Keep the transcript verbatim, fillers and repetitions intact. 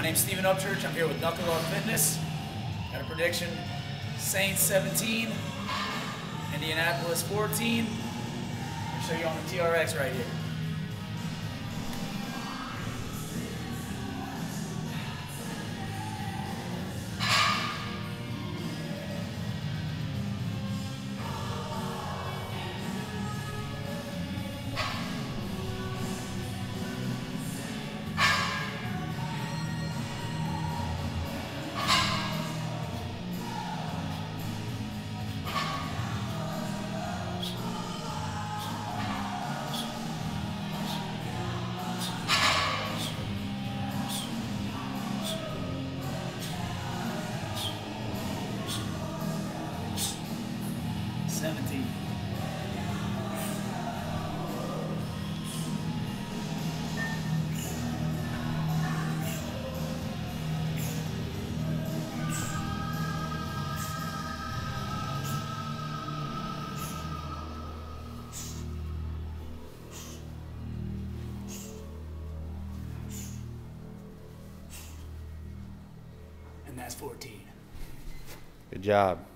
name's Steven Upchurch. I'm here with KnuckleUp Fitness. Got a prediction: Saints seventeen, Indianapolis fourteen. I'll show you on the T R X right here. seventeen. And that's fourteen. Good job.